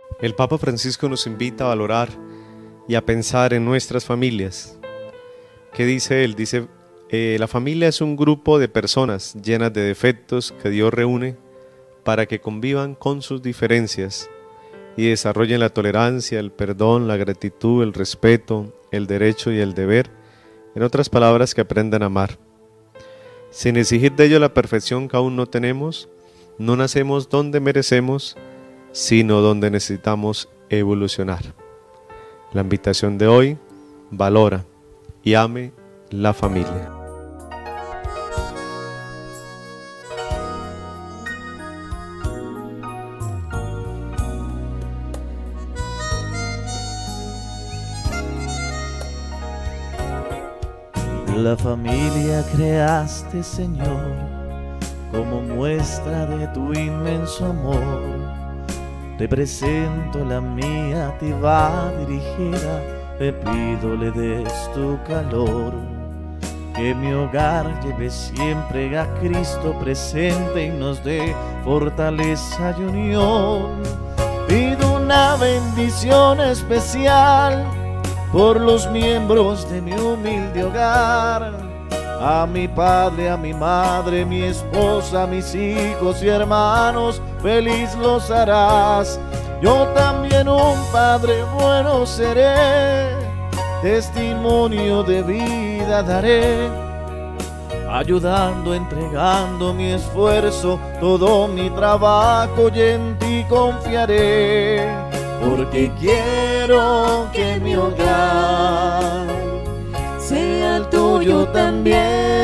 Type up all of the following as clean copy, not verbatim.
El Papa Francisco nos invita a valorar y a pensar en nuestras familias. ¿Qué dice él? Dice, la familia es un grupo de personas llenas de defectos que Dios reúne para que convivan con sus diferencias y desarrollen la tolerancia, el perdón, la gratitud, el respeto, el derecho y el deber. En otras palabras, que aprendan a amar. Sin exigir de ello la perfección que aún no tenemos, no nacemos donde merecemos, sino donde necesitamos evolucionar. La invitación de hoy: valora y ame la familia. La familia creaste, Señor, como muestra de tu inmenso amor. Te presento la mía, te va dirigida, te pido le des tu calor. Que mi hogar lleve siempre a Cristo presente y nos dé fortaleza y unión. Pido una bendición especial por los miembros de mi humilde hogar, a mi padre, a mi madre, mi esposa, mis hijos y hermanos, feliz los harás. Yo también un padre bueno seré, testimonio de vida daré, ayudando, entregando mi esfuerzo, todo mi trabajo y en ti confiaré. Porque quiero que mi hogar sea el tuyo también.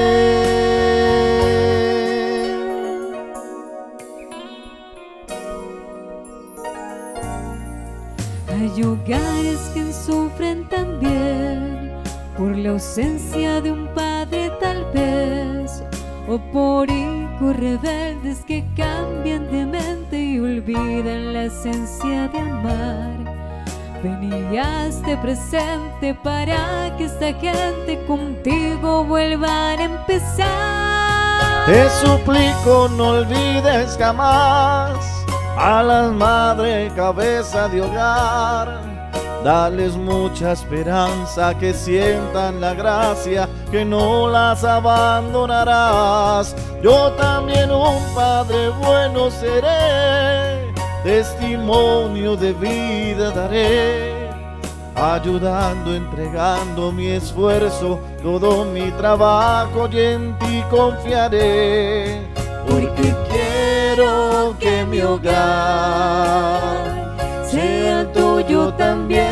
Hay hogares que sufren también por la ausencia de un padre tal vez, o por hijos rebeldes que cambian de mente y olvidan la esencia de amar. Ven y hazte presente para que esta gente contigo vuelvan a empezar. Te suplico no olvides jamás a las madres cabeza de hogar. Dales mucha esperanza, que sientan la gracia, que no las abandonarás. Yo también un padre bueno seré, testimonio de vida daré, ayudando, entregando mi esfuerzo, todo mi trabajo y en ti confiaré. Porque quiero que mi hogar sea el tuyo también.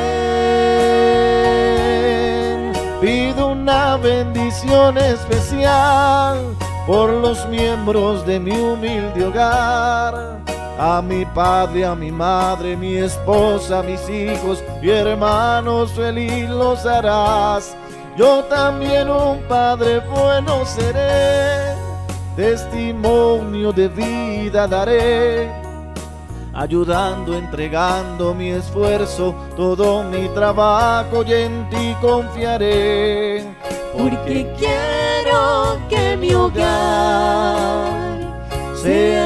Pido una bendición especial por los miembros de mi humilde hogar, a mi padre, a mi madre, mi esposa, mis hijos y hermanos, feliz los harás. Yo también un padre bueno seré, testimonio de vida daré, ayudando, entregando mi esfuerzo, todo mi trabajo y en ti confiaré. Porque quiero que mi hogar sea